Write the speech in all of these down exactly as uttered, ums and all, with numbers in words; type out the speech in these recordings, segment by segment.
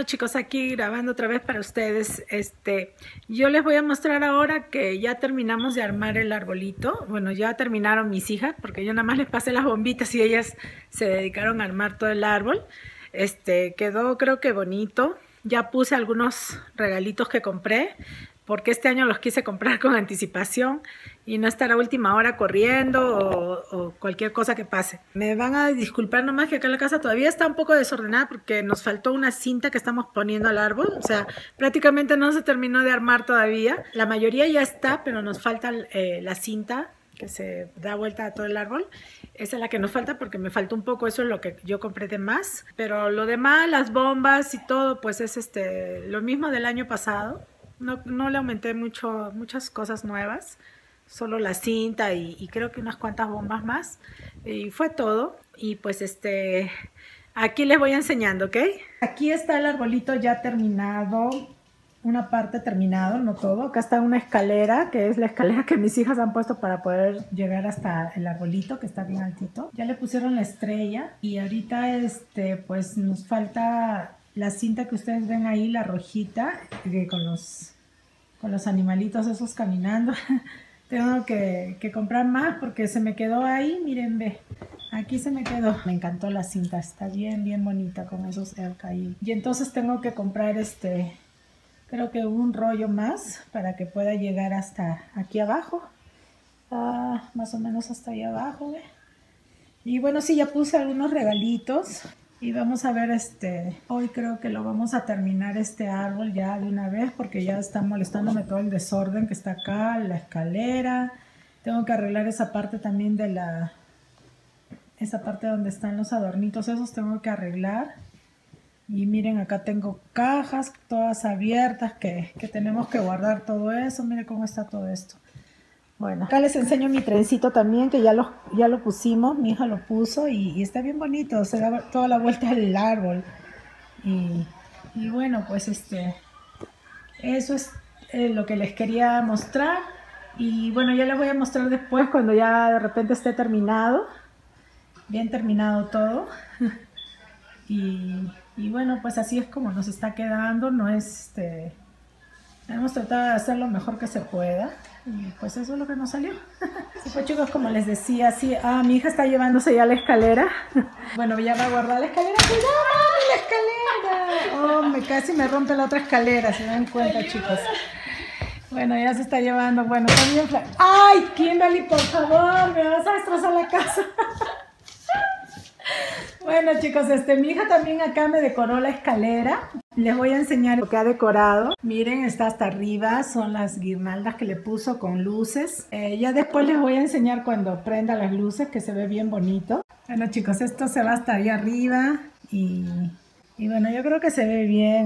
chicos, aquí grabando otra vez para ustedes. Este, yo les voy a mostrar ahora que ya terminamos de armar el arbolito. Bueno, ya terminaron mis hijas, porque yo nada más les pasé las bombitas y ellas se dedicaron a armar todo el árbol. Este, quedó creo que bonito. Ya puse algunos regalitos que compré, porque este año los quise comprar con anticipación y no estar a última hora corriendo o, o cualquier cosa que pase. Me van a disculpar nomás que acá en la casa todavía está un poco desordenada porque nos faltó una cinta que estamos poniendo al árbol. O sea, prácticamente no se terminó de armar todavía. La mayoría ya está, pero nos falta eh, la cinta que se da vuelta a todo el árbol. Esa es la que nos falta porque me faltó un poco, eso es lo que yo compré de más. Pero lo demás, las bombas y todo, pues es este lo mismo del año pasado. No, no le aumenté mucho, muchas cosas nuevas, solo la cinta y, y creo que unas cuantas bombas más. Y fue todo. Y pues este, aquí les voy enseñando, ¿ok? Aquí está el arbolito ya terminado, una parte terminado, no todo. Acá está una escalera, que es la escalera que mis hijas han puesto para poder llegar hasta el arbolito, que está bien altito. Ya le pusieron la estrella y ahorita este, pues nos falta la cinta que ustedes ven ahí, la rojita, que con los, con los animalitos esos caminando. Tengo que, que comprar más porque se me quedó ahí, miren, ve. Aquí se me quedó. Me encantó la cinta, está bien, bien bonita con esos elca ahí. Y entonces tengo que comprar este, creo que un rollo más para que pueda llegar hasta aquí abajo. Ah, más o menos hasta ahí abajo, ve. Y bueno, sí, ya puse algunos regalitos. Y vamos a ver, este, hoy creo que lo vamos a terminar este árbol ya de una vez porque ya está molestándome todo el desorden que está acá, la escalera. Tengo que arreglar esa parte también de la, esa parte donde están los adornitos, esos tengo que arreglar. Y miren, acá tengo cajas todas abiertas que, que tenemos que guardar todo eso. Miren cómo está todo esto. Bueno, acá les enseño mi trencito también, que ya lo, ya lo pusimos, mi hija lo puso y, y está bien bonito, se da toda la vuelta del árbol. Y, y bueno, pues este, eso es eh, lo que les quería mostrar. Y bueno, ya les voy a mostrar después cuando ya de repente esté terminado, bien terminado todo. y, y bueno, pues así es como nos está quedando, no es este... Hemos tratado de hacer lo mejor que se pueda y pues eso es lo que nos salió. Sí, pues chicos, como les decía, sí, ah, mi hija está llevándose ya la escalera. Bueno, ya va a guardar la escalera. ¡Cuidado, la escalera! Oh, me casi me rompe la otra escalera, se dan cuenta, chicos. Bueno, ya se está llevando, bueno, también... ¡Ay, Kimberly, por favor! Me vas a destrozar la casa. Bueno, chicos, este, mi hija también acá me decoró la escalera. Les voy a enseñar lo que ha decorado. Miren, está hasta arriba, son las guirnaldas que le puso con luces. Eh, ya después les voy a enseñar cuando prenda las luces, que se ve bien bonito. Bueno, chicos, esto se va hasta ahí arriba y, y bueno, yo creo que se ve bien.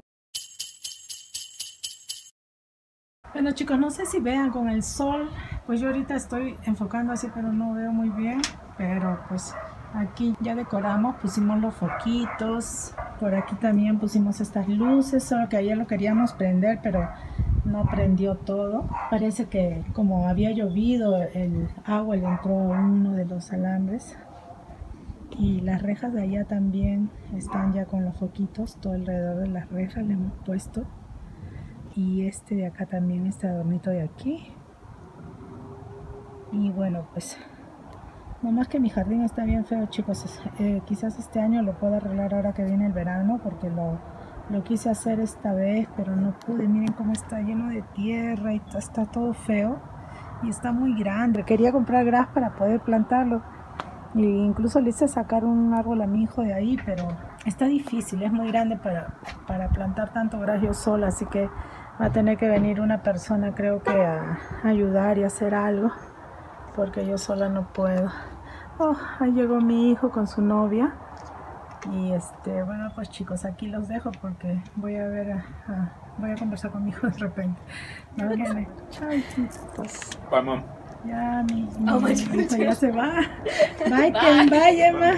Bueno, chicos, no sé si vean con el sol, pues yo ahorita estoy enfocando así, pero no veo muy bien, pero pues... Aquí ya decoramos, pusimos los foquitos, por aquí también pusimos estas luces, solo que ayer lo queríamos prender, pero no prendió todo. Parece que como había llovido, el agua le entró a uno de los alambres. Y las rejas de allá también están ya con los foquitos, todo alrededor de las rejas le hemos puesto. Y este de acá también, este adornito de aquí. Y bueno, pues... No más que mi jardín está bien feo, chicos. Eh, quizás este año lo pueda arreglar ahora que viene el verano, porque lo, lo quise hacer esta vez, pero no pude. Miren cómo está lleno de tierra y está todo feo. Y está muy grande. Quería comprar gras para poder plantarlo. E incluso le hice sacar un árbol a mi hijo de ahí, pero está difícil. Es muy grande para, para plantar tanto gras yo sola, así que va a tener que venir una persona, creo que a ayudar y hacer algo, porque yo sola no puedo. Oh, ahí llegó mi hijo con su novia. Y este, bueno, pues chicos, aquí los dejo porque voy a ver, a, a, voy a conversar con mi hijo de repente. ¿No? Ay, chicos. Bye, mom. Ya, mi, mi, oh, mi hijo ya se va. Bye, Ken, bye, Emma.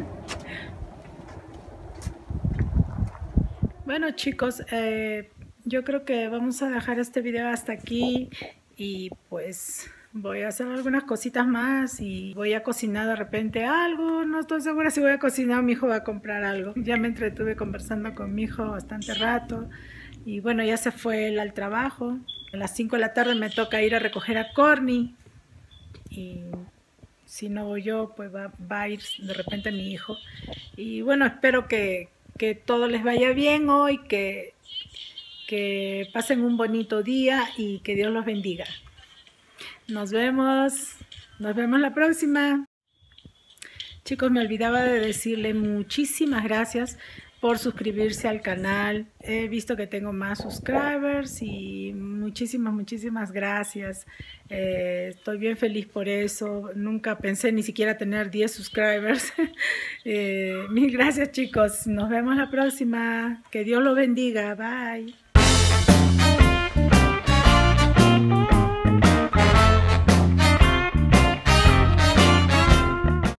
Bueno, chicos, eh, yo creo que vamos a dejar este video hasta aquí. Y pues... voy a hacer algunas cositas más y voy a cocinar de repente algo. No estoy segura si voy a cocinar o mi hijo va a comprar algo. Ya me entretuve conversando con mi hijo bastante rato. Y bueno, ya se fue él al trabajo. A las cinco de la tarde me toca ir a recoger a Corny. Y si no voy yo, pues va, va a ir de repente mi hijo. Y bueno, espero que, que todo les vaya bien hoy, que, que pasen un bonito día y que Dios los bendiga. Nos vemos, nos vemos la próxima. Chicos, me olvidaba de decirle muchísimas gracias por suscribirse al canal. He visto que tengo más subscribers y muchísimas, muchísimas gracias. Eh, estoy bien feliz por eso. Nunca pensé ni siquiera tener diez subscribers. eh, mil gracias, chicos. Nos vemos la próxima. Que Dios los bendiga. Bye.